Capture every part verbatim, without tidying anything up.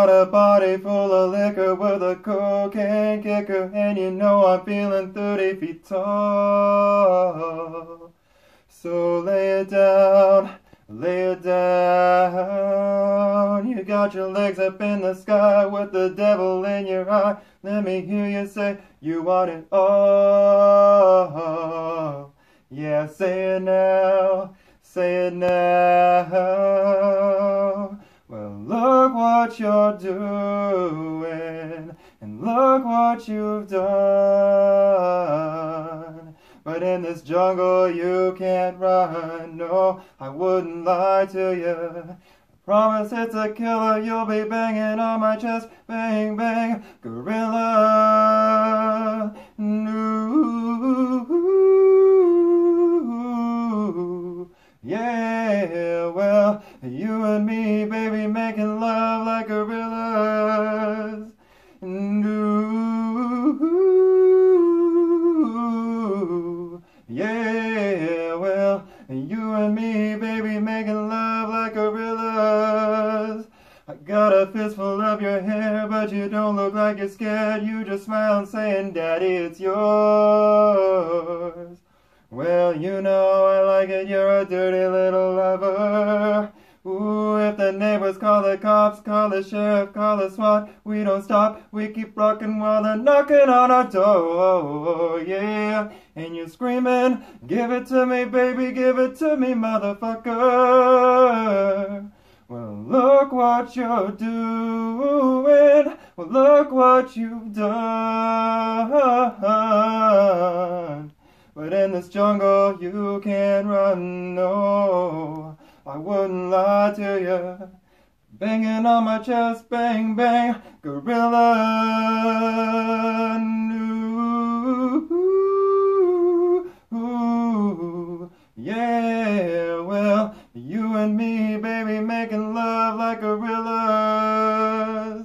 got a body full of liquor with a cocaine kicker, and you know I'm feeling thirty feet tall. So lay it down, lay it down. You got your legs up in the sky with the devil in your eye. Let me hear you say you want it all. Yeah, say it now, say it now. Well, look what you're doing, and look what you've done. But in this jungle you can't run, no, I wouldn't lie to you. I promise it's a killer, you'll be banging on my chest, bang, bang, gorilla. No. Yeah, well, you and me, baby, making love like gorillas. No. Yeah, well, you and me, baby, making love like gorillas. I got a fistful of your hair, but you don't look like you're scared. You just smile and saying, Daddy, it's yours. Well, you know I like it, you're a dirty little lover. Ooh, if the neighbors call the cops, call the sheriff, call the SWAT, we don't stop, we keep rocking while they're knocking on our door, yeah. And you're screaming, give it to me, baby, give it to me, motherfucker. Well, look what you're doing, well, look what you've done. But in this jungle you can't run, no, I wouldn't lie to you. Banging on my chest, bang, bang, gorilla. Ooh, yeah, well, you and me, baby, making love like gorillas.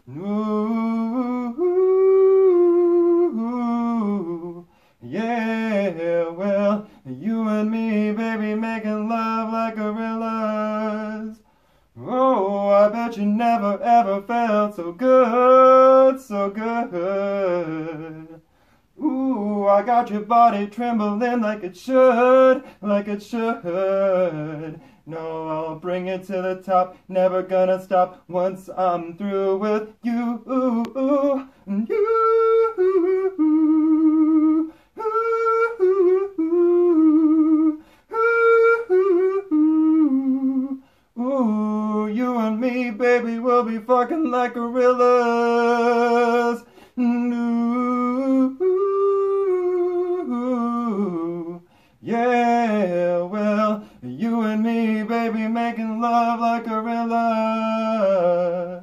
Ooh, yeah, well, you and me, baby, making love like gorillas. Oh, I bet you never ever felt so good, so good. Ooh, I got your body trembling like it should, like it should. No, I'll bring it to the top, never gonna stop once I'm through with you, you. Ooh, you and me, baby, we'll be fucking like gorillas. Ooh, yeah, well, you and me, baby, making love like gorillas.